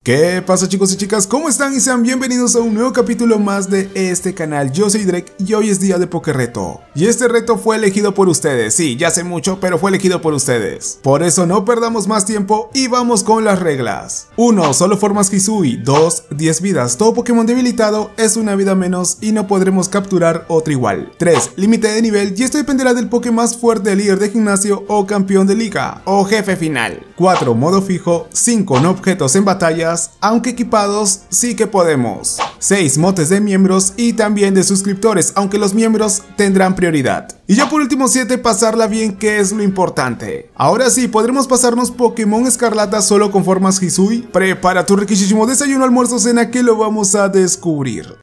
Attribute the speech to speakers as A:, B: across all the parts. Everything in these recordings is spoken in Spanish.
A: ¿Qué pasa, chicos y chicas? ¿Cómo están? Y sean bienvenidos a un nuevo capítulo más de este canal. Yo soy Drake y hoy es día de Pokéreto. Y este reto fue elegido por ustedes. Sí, ya sé mucho, pero fue elegido por ustedes. Por eso no perdamos más tiempo y vamos con las reglas. 1. Solo formas Hisui. 2. 10 vidas. Todo Pokémon debilitado es una vida menos y no podremos capturar otra igual. 3. Límite de nivel, y esto dependerá del Poké más fuerte, líder de gimnasio o campeón de liga o jefe final. 4. Modo fijo. 5. No objetos en batallas, aunque equipados sí que podemos. 6. Motes de miembros y también de suscriptores, aunque los miembros tendrán prioridad. Y ya por último 7. Pasarla bien, que es lo importante. Ahora sí, podremos pasarnos Pokémon Escarlata solo con formas Hisui. Prepara tu riquísimo desayuno, almuerzo, cena, que lo vamos a descubrir.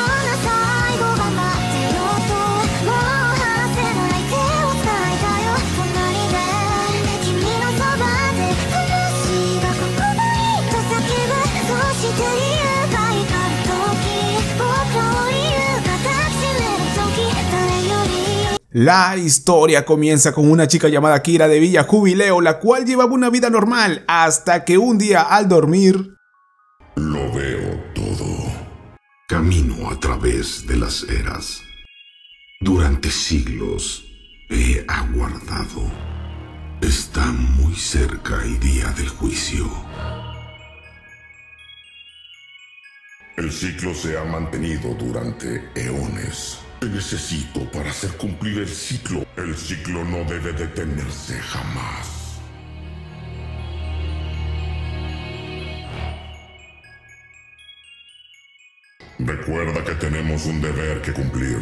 A: La historia comienza con una chica llamada Kira de Villa Jubileo, la cual llevaba una vida normal hasta que un día al dormir...
B: Lo veo todo. Camino a través de las eras. Durante siglos he aguardado. Está muy cerca el día del juicio. El ciclo se ha mantenido durante eones. Te necesito para hacer cumplir el ciclo. El ciclo no debe detenerse jamás. Recuerda que tenemos un deber que cumplir.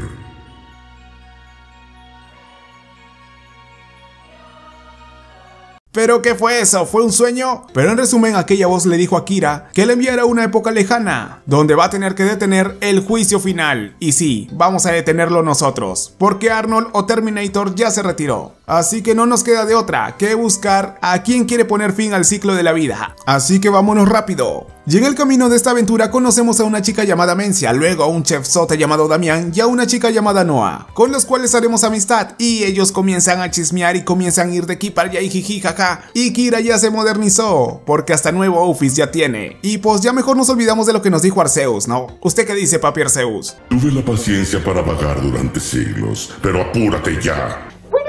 A: ¿Pero qué fue eso? ¿Fue un sueño? Pero en resumen, aquella voz le dijo a Kira que le enviara a una época lejana, donde va a tener que detener el juicio final. Y sí, vamos a detenerlo nosotros, porque Arnold o Terminator ya se retiró. Así que no nos queda de otra que buscar a quien quiere poner fin al ciclo de la vida. Así que vámonos rápido. Y en el camino de esta aventura conocemos a una chica llamada Mencia, luego a un chefzote llamado Damián y a una chica llamada Noah, con los cuales haremos amistad, y ellos comienzan a chismear y comienzan a ir de aquí para allá y jiji jaja. Y Kira ya se modernizó, porque hasta nuevo outfit ya tiene. Y pues ya mejor nos olvidamos de lo que nos dijo Arceus, ¿no? ¿Usted qué dice, papi Arceus?
B: Tuve la paciencia para vagar durante siglos, pero apúrate ya.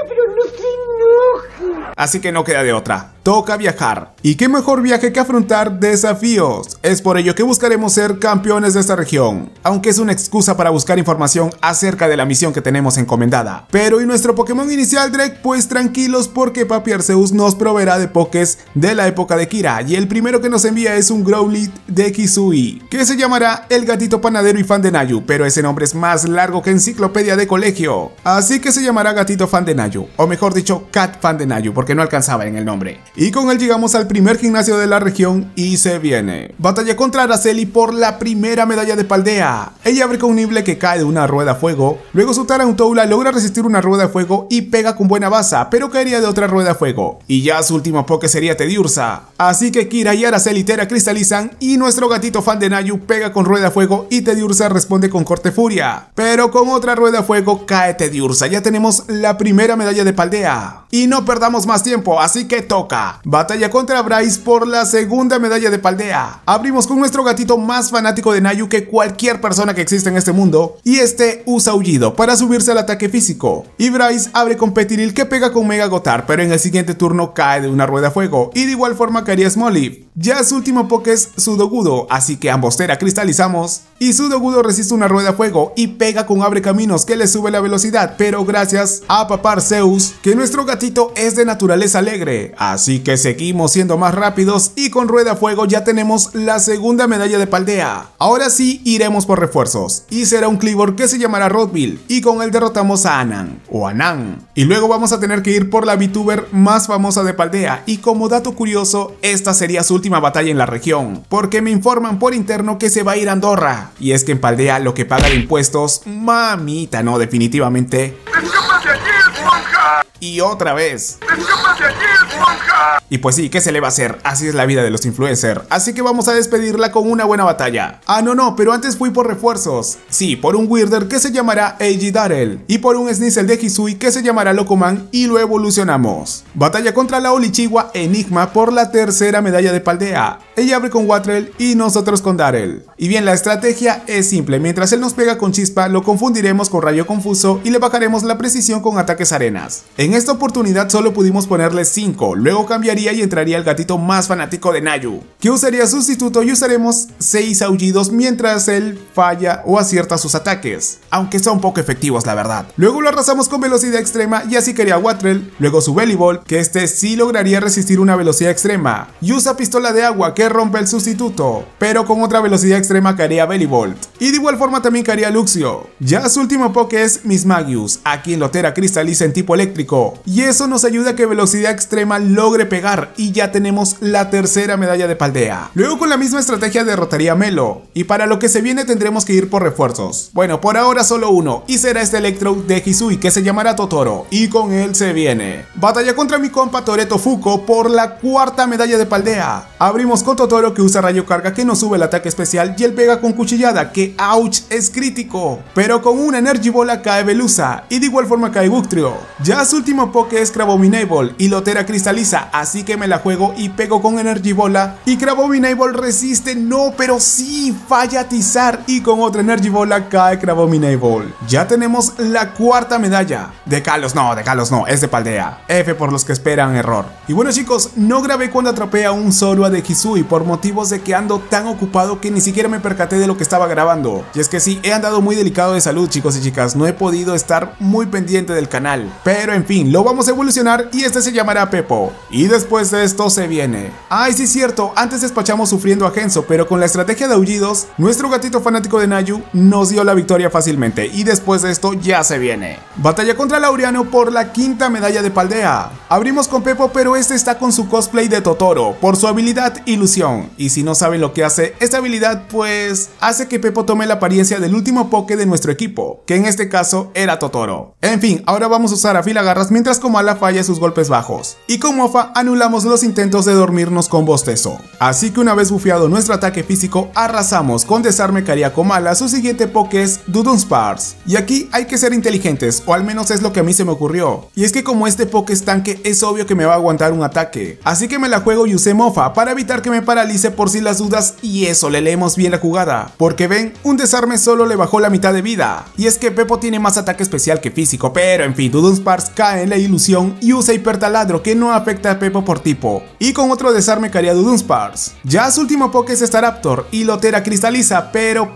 A: Así que no queda de otra, toca viajar. Y qué mejor viaje que afrontar desafíos. Es por ello que buscaremos ser campeones de esta región, aunque es una excusa para buscar información acerca de la misión que tenemos encomendada. Pero ¿y nuestro Pokémon inicial, Drake? Pues tranquilos, porque papi Arceus nos proveerá de Pokés de la época de Kira, y el primero que nos envía es un Growlithe de Hisui, que se llamará el gatito panadero y fan de Nayu, pero ese nombre es más largo que enciclopedia de colegio, así que se llamará gatito fan de Nayu, o mejor dicho, cat fan de Nayu, porque no alcanzaba en el nombre. Y con él llegamos al primer gimnasio de la región y se viene. Batalla contra Araceli por la primera medalla de Paldea. Ella abre con un Nibble que cae de una rueda a fuego, luego su Tarantoula logra resistir una rueda de fuego y pega con buena baza, pero caería de otra rueda a fuego. Y ya su último Poké sería Tediursa. Así que Kira y Araceli Tera cristalizan y nuestro gatito fan de Nayu pega con rueda a fuego y Tediursa responde con corte furia. Pero con otra rueda a fuego cae Tediursa. Ya tenemos la primera medalla de Paldea. Y no perdamos más tiempo, así que toca. Batalla contra Bryce por la segunda medalla de Paldea. Abrimos con nuestro gatito más fanático de Nayu que cualquier persona que existe en este mundo, y este usa aullido para subirse al ataque físico. Y Bryce abre con Petiril que pega con Mega Gotar, pero en el siguiente turno cae de una rueda a fuego, y de igual forma caería Smoliv. Ya su último Poké es Sudowoodo, así que ambos Tera cristalizamos, y Sudowoodo resiste una rueda a fuego y pega con Abre Caminos que le sube la velocidad, pero gracias a papá Arceus, que nuestro gatito es de naturaleza alegre, así que seguimos siendo más rápidos y con rueda a fuego ya tenemos la segunda medalla de Paldea. Ahora sí iremos por refuerzos, y será un Kleavor que se llamará Rodville, y con él derrotamos a Anan, o Anan, y luego vamos a tener que ir por la VTuber más famosa de Paldea, y como dato curioso, esta sería su última batalla en la región, porque me informan por interno que se va a ir a Andorra, y es que en Paldea lo que paga de impuestos, mamita, no, definitivamente. Y otra vez. Y pues sí, ¿qué se le va a hacer? Así es la vida de los influencers. Así que vamos a despedirla con una buena batalla. Ah, no, pero antes fui por refuerzos. Sí, por un Weirder que se llamará Eiji Darrell y por un Sneasel de Hisui que se llamará Locoman y lo evolucionamos. Batalla contra la Olichiwa Enigma por la tercera medalla de Paldea. Ella abre con Watrel y nosotros con Darrell. Y bien, la estrategia es simple. Mientras él nos pega con chispa, lo confundiremos con rayo confuso y le bajaremos la precisión con ataques arenas. En esta oportunidad solo pudimos ponerle 5, luego cambiaría y entraría el gatito más fanático de Nayu, que usaría sustituto y usaremos 6 aullidos mientras él falla o acierta sus ataques, aunque son poco efectivos la verdad. Luego lo arrasamos con velocidad extrema y así quería Watrel, luego su Belly Ball, que este sí lograría resistir una velocidad extrema, y usa pistola de agua que rompe el sustituto, pero con otra velocidad extrema caería Belly Bolt, y de igual forma también caería Luxio. Ya su último poke es Mismagius, a quien Lotera cristaliza en tipo eléctrico, y eso nos ayuda a que velocidad extrema logre pegar, y ya tenemos la tercera medalla de Paldea. Luego con la misma estrategia derrotaría a Melo, y para lo que se viene tendremos que ir por refuerzos. Bueno, por ahora solo uno, y será este Electro de Hisui que se llamará Totoro, y con él se viene. Batalla contra mi compa Toreto Fuko por la cuarta medalla de Paldea. Abrimos con Totoro que usa rayo carga que nos sube el ataque especial y él pega con cuchillada que ouch es crítico, pero con una Energy Bola cae Velusa y de igual forma cae Guctrio. Ya su último poke es Crabominable y Lotera cristaliza, así que me la juego y pego con Energy Bola y Crabominable resiste, no, pero sí falla atizar y con otra Energy Bola cae Crabominable. Ya tenemos la cuarta medalla. De Kalos no, es de Paldea. F por los que esperan error. Y bueno chicos, no grabé cuando atrapé a un Zorua de Hisui por motivos de que ando tan ocupado que ni siquiera me percaté de lo que estaba grabando. Y es que sí, he andado muy delicado de salud chicos y chicas, no he podido estar muy pendiente del canal. Pero en fin, lo vamos a evolucionar y este se llamará Pepo. Y después de esto se viene. Ay sí es cierto, antes despachamos sufriendo a Genso, pero con la estrategia de aullidos, nuestro gatito fanático de Nayu nos dio la victoria fácilmente. Y después de esto ya se viene. Batalla contra Laureano por la quinta medalla de Paldea. Abrimos con Pepo, pero este está con su cosplay de Totoro, por su habilidad Ilusión. Y si no saben lo que hace, esta habilidad pues hace que Pepo tome la apariencia del último poke de nuestro equipo, que en este caso era Totoro. En fin, ahora vamos a usar a Filagarras mientras Komala falla sus golpes bajos. Y con Mofa anulamos los intentos de dormirnos con Bostezo. Así que una vez bufeado nuestro ataque físico, arrasamos con Desarme Caria Komala. Su siguiente poke es Dudunsparce. Y aquí hay que ser inteligentes, o al menos es lo que a mí se me ocurrió. Y es que como este poke es tanque, es obvio que me va a aguantar un ataque. Así que me la juego y usé Mofa para evitar que me paralice por si las dudas, y eso, le leemos bien la jugada. Porque ven, un desarme solo le bajó la mitad de vida. Y es que Pepo tiene más ataque especial que físico, pero en fin, Dudunsparce cae en la ilusión y usa hipertaladro que no afecta a Pepo por tipo. Y con otro desarme caería Dudunsparce. Ya su último poke es Staraptor y Lotera cristaliza, pero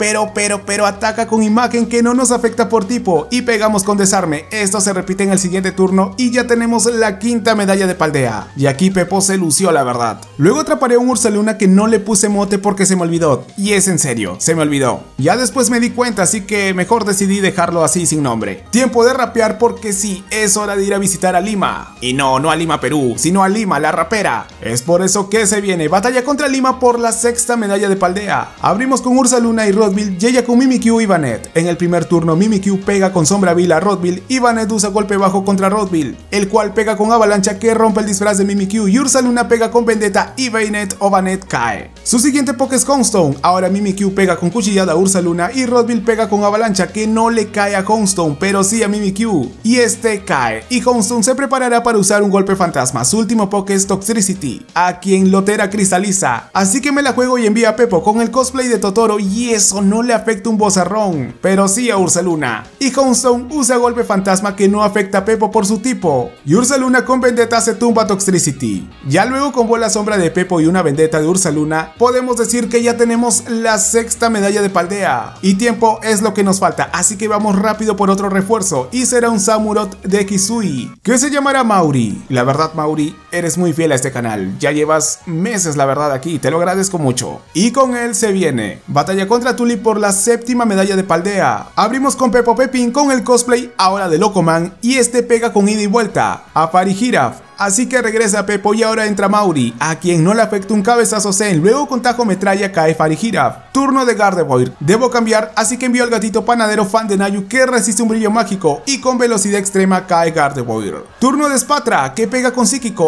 A: ataca con imagen que no nos afecta por tipo y pegamos con desarme. Esto se repite en el siguiente turno y ya tenemos la quinta medalla de Paldea. Y aquí Pepo se lució la verdad. Luego atraparé a un Ursaluna que no le puse mote porque se me olvidó. Y es en serio, se me olvidó. Ya después me di cuenta, así que mejor decidí dejarlo así sin nombre. Tiempo de rapear porque sí, es hora de ir a visitar a Lima. Y no a Lima Perú, sino a Lima la rapera. Es por eso que se viene batalla contra Lima por la sexta medalla de Paldea. Abrimos con Ursaluna y Rodville y ella con Mimikyu y Vanette. En el primer turno Mimikyu pega con Sombra Vil a Rodville y Vanette usa golpe bajo contra Rodville, el cual pega con avalancha que rompe el disfraz de Mimikyu, y Ursaluna pega con Vendetta y Vanette o Vanette cae. Su siguiente poke es Houndstone. Ahora Mimikyu pega con cuchillada a Ursaluna y Rodville pega con avalancha que no le cae a Houndstone, pero sí a Mimikyu, y este cae. Y Houndstone se preparará para usar un golpe fantasma. Su último poke es Toxtricity, a quien Lotera cristaliza. Así que me la juego y envío a Pepo con el cosplay de Totoro, y eso no le afecta un bozarrón, pero sí a Ursaluna. Y Houndstone usa golpe fantasma que no afecta a Pepo por su tipo, y Ursaluna con Vendetta se tumba a Toxtricity. Ya luego con bola sombra de Pepo y una Vendetta de Ursaluna, podemos decir que ya tenemos la sexta medalla de Paldea. Y tiempo es lo que nos falta, así que vamos rápido por otro refuerzo, y será un Samurott de Hisui, que se llamará Mauri. La verdad Mauri, eres muy fiel a este canal, ya llevas meses la verdad aquí, te lo agradezco mucho. Y con él se viene batalla contra Tulip por la séptima medalla de Paldea. Abrimos con Pepo Pepín con el cosplay ahora de Locoman, y este pega con ida y vuelta a Farigiraf. Así que regresa Pepo y ahora entra Mauri, a quien no le afecta un cabezazo Zen. Luego con tajo metralla cae Farigiraf. Turno de Gardevoir. Debo cambiar, así que envío al gatito panadero fan de Nayu que resiste un brillo mágico y con velocidad extrema cae Gardevoir. Turno de Spatra, que pega con psíquico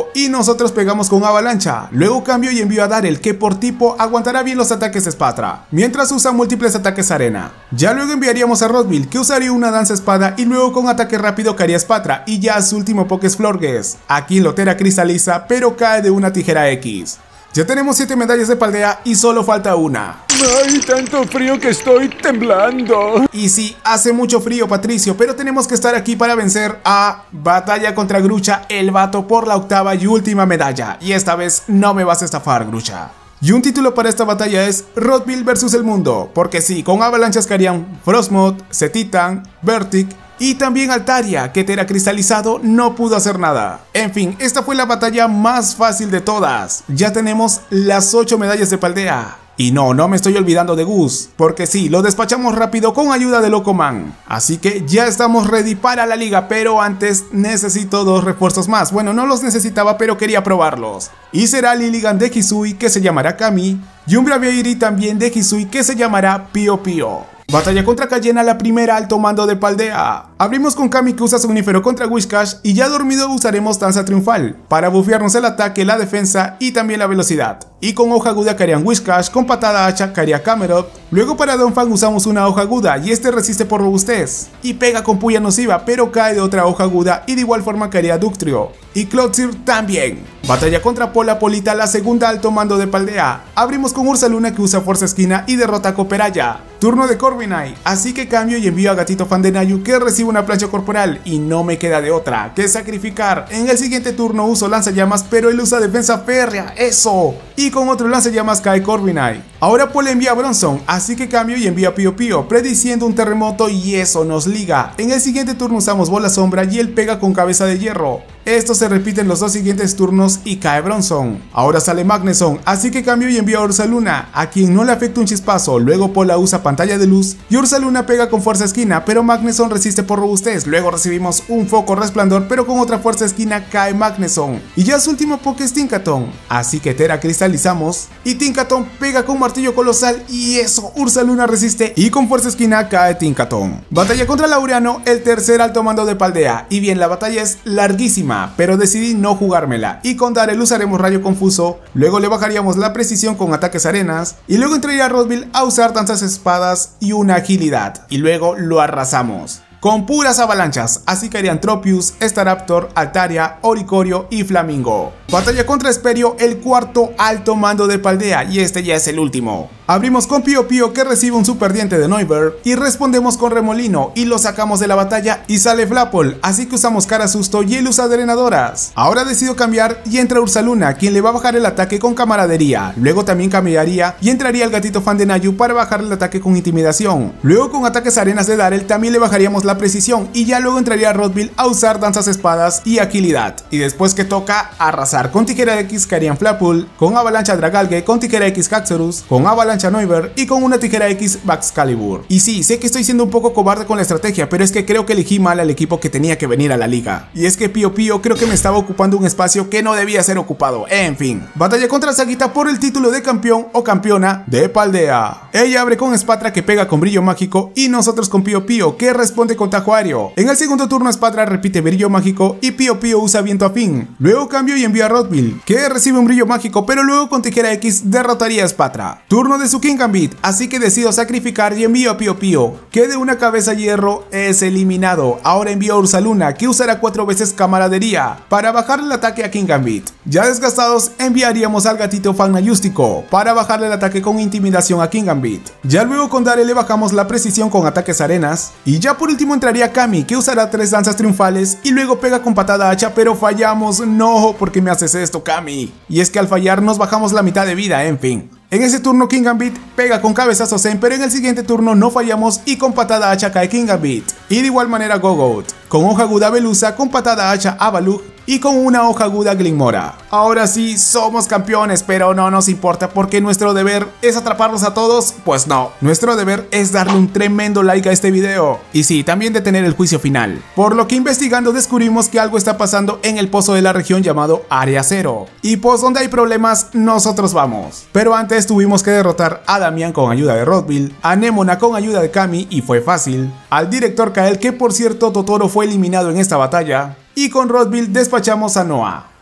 A: y nosotros pegamos con avalancha. Luego cambio y envío a Darel, que por tipo aguantará bien los ataques de Spatra, mientras usa múltiples ataques arena. Ya luego enviaríamos a Rodville, que usaría una danza espada y luego con ataque rápido caería Spatra, y ya su último poke es Florges. Aquí Lotera cristaliza, pero cae de una tijera X. Ya tenemos 7 medallas de Paldea y solo falta una.
C: ¡Ay, tanto frío que estoy temblando!
A: Y sí, hace mucho frío, Patricio, pero tenemos que estar aquí para vencer a Batalla contra Grucha, el vato, por la 8ª y última medalla. Y esta vez no me vas a estafar, Grucha. Y un título para esta batalla es Rodville vs el mundo, porque sí, con avalanchas caerían Frostmoth, Cetitan, Vertic y también Altaria, que Tera cristalizado no pudo hacer nada. En fin, esta fue la batalla más fácil de todas. Ya tenemos las 8 medallas de Paldea. Y no me estoy olvidando de Gus, porque sí, lo despachamos rápido con ayuda de Locoman. Así que ya estamos ready para la liga, pero antes necesito 2 refuerzos más. Bueno, no los necesitaba, pero quería probarlos. Y será Lilligan de Hisui, que se llamará Kami, y un Braviary también de Hisui, que se llamará Pio Pio. Batalla contra Cayena, la primera alto mando de Paldea. Abrimos con Kami, que usa Somnífero contra Whiscash, y ya dormido usaremos Danza Triunfal para bufearnos el ataque, la defensa y también la velocidad. Y con hoja aguda caerían Whiscash, con patada hacha caería Camelot. Luego para Donphan usamos una hoja aguda y este resiste por robustez y pega con puya nociva, pero cae de otra hoja aguda y de igual forma caería Ductrio. Y Clotsir también. Batalla contra Pola Polita, la segunda alto mando de Paldea. Abrimos con Ursaluna, que usa Fuerza Esquina y derrota a Copperajah. Turno de Corviknight, así que cambio y envío a Gatito Fan de Nayu, que recibe una plancha corporal y no me queda de otra que sacrificar. En el siguiente turno uso lanzallamas, pero él usa defensa férrea, eso. Y con otro lanzallamas cae Corviknight. Ahora Pola envía a Bronzong, así que cambio y envío a Pio Pio, prediciendo un terremoto y eso nos liga. En el siguiente turno usamos Bola Sombra y él pega con Cabeza de Hierro. Esto se repite en los 2 siguientes turnos y cae Bronzong. Ahora sale Magneson, así que cambio y envío a Ursaluna, a quien no le afecta un chispazo. Luego Pola usa Pantalla de Luz y Ursaluna pega con Fuerza Esquina, pero Magneson resiste por robustez. Luego recibimos un Foco Resplandor, pero con otra Fuerza Esquina cae Magneson. Y ya su último poke es Tinkaton, así que Tera cristalizamos y Tinkaton pega con Martillo Colosal y eso, Ursaluna resiste y con Fuerza Esquina cae Tinkaton. Batalla contra Laureano, el tercer alto mando de Paldea. Y bien, la batalla es larguísima, pero decidí no jugármela y con Darel usaremos Rayo Confuso, luego le bajaríamos la precisión con ataques arenas y luego entraría Rodville a usar danzas espadas y una agilidad y luego lo arrasamos con puras avalanchas, así caerían Tropius, Staraptor, Altaria, Oricorio y Flamingo. Batalla contra Esperio, el cuarto alto mando de Paldea, y este ya es el último. Abrimos con Pio Pio, que recibe un super diente de Noivern, y respondemos con Remolino y lo sacamos de la batalla y sale Flapple, así que usamos Cara Susto y él usa drenadoras. Ahora decido cambiar y entra Ursaluna, quien le va a bajar el ataque con Camaradería. Luego también cambiaría y entraría el Gatito Fan de Nayu para bajar el ataque con Intimidación. Luego con ataques arenas de Darel también le bajaríamos la precisión y ya luego entraría Rodville a usar danzas espadas y agilidad. Y después que toca arrasar. Con Tijera X caerían Flapple, con Avalancha Dragalge, con Tijera X Haxorus, con Avalancha Noivern y con una Tijera X Baxcalibur. Y sí, sé que estoy siendo un poco cobarde con la estrategia, pero es que creo que elegí mal al equipo que tenía que venir a la liga. Y es que Pio Pio creo que me estaba ocupando un espacio que no debía ser ocupado. En fin, batalla contra Sagitta por el título de campeón o campeona de Paldea. Ella abre con Spatra, que pega con Brillo Mágico, y nosotros con Pio Pio, que responde con Tajo Aéreo. En el segundo turno Spatra repite Brillo Mágico y Pio Pio usa Viento Afín. Luego cambio y envío a Rodville, que recibe un Brillo Mágico, pero luego con Tijera X derrotaría a Spatra. Turno de su King Gambit, así que decido sacrificar y envío a Pio Pio, que de una cabeza hierro es eliminado. Ahora envío a Ursaluna, que usará 4 veces Camaradería para bajarle el ataque a King Gambit. Ya desgastados enviaríamos al Gatito Fan Nayústico para bajarle el ataque con Intimidación a King Gambit. Ya luego con Darel le bajamos la precisión con ataques arenas y ya por último entraría Kami, que usará 3 danzas triunfales y luego pega con patada hacha, pero fallamos. No, ¿por qué me haces esto, Kami? Y es que al fallar nos bajamos la mitad de vida, en fin. En ese turno King Gambit pega con cabezazo Zen, pero en el siguiente turno no fallamos y con patada hacha cae King Gambit. Y de igual manera Gogoat, con hoja aguda Velusa, con patada hacha Avalugg y con una hoja aguda Glimora. Ahora sí, somos campeones, pero no nos importa porque nuestro deber es atraparlos a todos. Pues no, nuestro deber es darle un tremendo like a este video. Y sí, también detener el juicio final. Por lo que investigando descubrimos que algo está pasando en el pozo de la región llamado Área 0. Y pues donde hay problemas, nosotros vamos. Pero antes tuvimos que derrotar a Damián con ayuda de Rodville, a Nemona con ayuda de Kami y fue fácil, al director Kael, que por cierto Totoro fue eliminado en esta batalla, y con Rodville despachamos a Noah.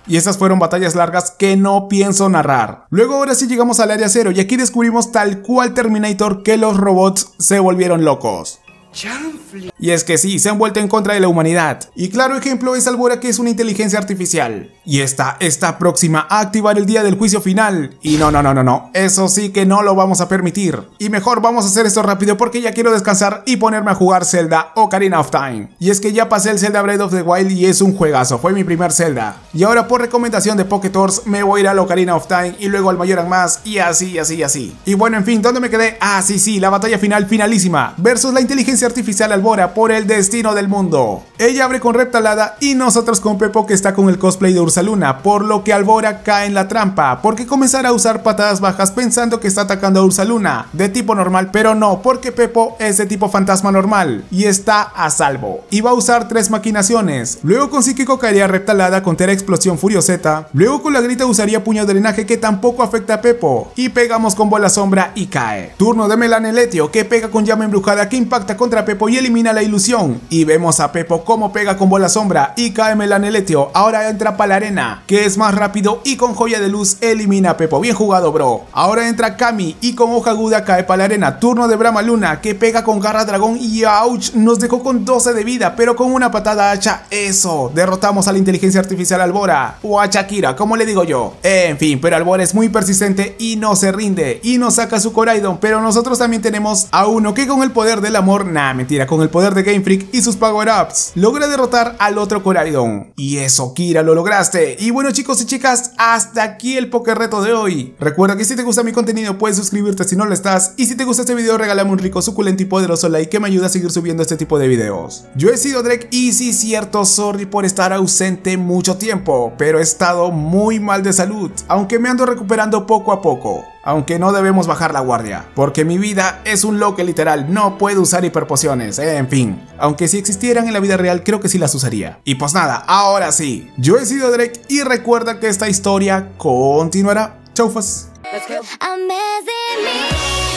A: Y esas fueron batallas largas que no pienso narrar. Luego ahora sí llegamos al área 0 y aquí descubrimos tal cual Terminator que los robots se volvieron locos. Y es que sí, se han vuelto en contra de la humanidad. Y claro ejemplo es Albora, que es una inteligencia artificial. Y está próxima a activar el día del juicio final. Y no, eso sí que no lo vamos a permitir. Y mejor vamos a hacer esto rápido porque ya quiero descansar y ponerme a jugar Zelda Ocarina of Time. Y es que ya pasé el Zelda Breath of the Wild y es un juegazo, fue mi primer Zelda. Y ahora por recomendación de Poketors me voy a ir al Ocarina of Time y luego al Majora's Mask y así. Y bueno, en fin, ¿dónde me quedé? Ah, sí, la batalla final finalísima versus la inteligencia artificial Albora por el destino del mundo. Ella abre con Reptalada y nosotros con Pepo, que está con el cosplay de Ursaluna, por lo que Albora cae en la trampa porque comenzará a usar patadas bajas pensando que está atacando a Ursaluna de tipo normal, pero no, porque Pepo es de tipo fantasma normal y está a salvo y va a usar 3 maquinaciones. Luego con Psíquico caería Reptalada con Tera Explosión Furioseta. Luego con la Grita usaría Puño de Drenaje, que tampoco afecta a Pepo, y pegamos con Bola Sombra y cae. Turno de Melaneletio, que pega con Llama Embrujada, que impacta contra Pepo y elimina la ilusión. Y vemos a Pepo como pega con Bola Sombra y cae Melaneletio. Ahora entra Palarena, que es más rápido, y con Joya de Luz elimina a Pepo. Bien jugado, bro. Ahora entra Kami y con Hoja Aguda cae Palarena. Turno de Brahma Luna, que pega con Garra Dragón y ouch, nos dejó con 12 de vida, pero con una patada hacha, eso, derrotamos a la inteligencia artificial Albora, o a Shakira, como le digo yo. En fin, pero Albora es muy persistente y no se rinde, y nos saca su Coraidon, pero nosotros también tenemos a uno que con el poder del amor, mentira, con el poder de Game Freak y sus power-ups, logra derrotar al otro Coraidon. Y eso, Kira, lo lograste. Y bueno, chicos y chicas, hasta aquí el Pokerreto de hoy. Recuerda que si te gusta mi contenido puedes suscribirte si no lo estás, y si te gusta este video regálame un rico, suculento y poderoso like que me ayuda a seguir subiendo este tipo de videos. Yo he sido Drake y sí, cierto, sorry por estar ausente mucho tiempo, pero he estado muy mal de salud, aunque me ando recuperando poco a poco. Aunque no debemos bajar la guardia, porque mi vida es un loque literal, no puedo usar hiperpociones, en fin. Aunque si existieran en la vida real, creo que sí las usaría. Y pues nada, ahora sí, yo he sido Drake y recuerda que esta historia continuará. Chaufas.